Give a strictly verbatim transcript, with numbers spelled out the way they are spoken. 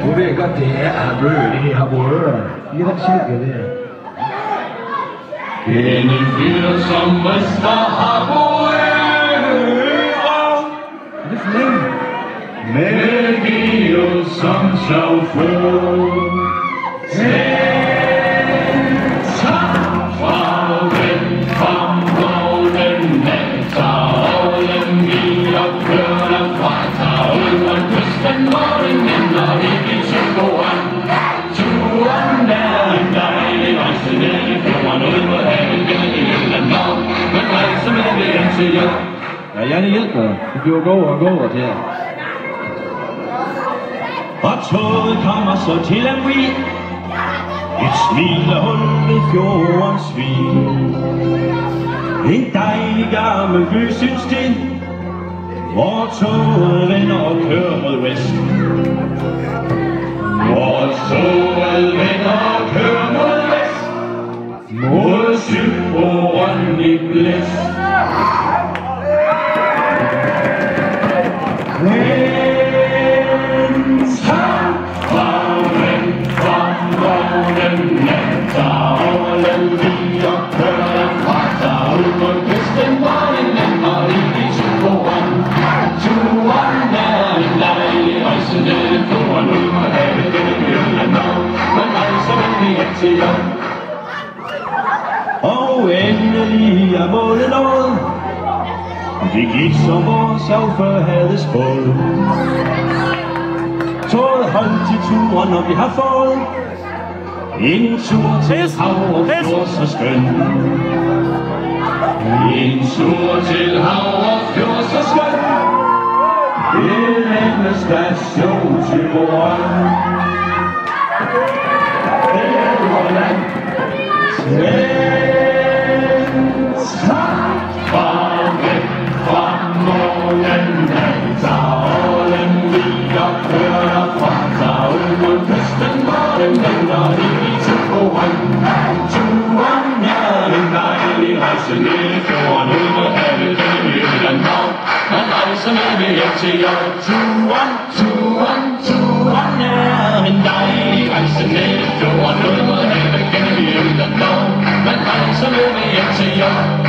Du ved godt, det er blød, det her brød. I er da sikker, det her. En fyr som rister har brød. Det er for længe. Med Geo som sjovfod. Ja, Janne hjælper dig. Du bliver gåere og gåere til jer. Og toget kommer så til at vi et smilehul ved fjordens svig. En dejlig gammel by, synes det, hvor toget vender og kører mod vest. Hvor toget vender og kører mod vest. Mod Sydboren i blæst. Og endelig er målet nået. Det gik som vores chauffør havde spået. Toget holdt til turen, og vi har fået en tur til hav og fjord så skøn. En tur til hav og fjord så skøn. En endestation til Borgen. Helgoland. Farvel fra målen, Tavlen vi og kører fra Tavlen mod kysten, hvor den vender i Sydboren. Turen er en dejlig rejse ned i fjorden, ud mod havet, den i Jylland Nord. Man rejser med ved hjem til jer. Turen, turen, turen er en dejlig rejse ned i fjorden, ud mod havet, den i Jylland Nord. Man rejser med ved hjem til jer.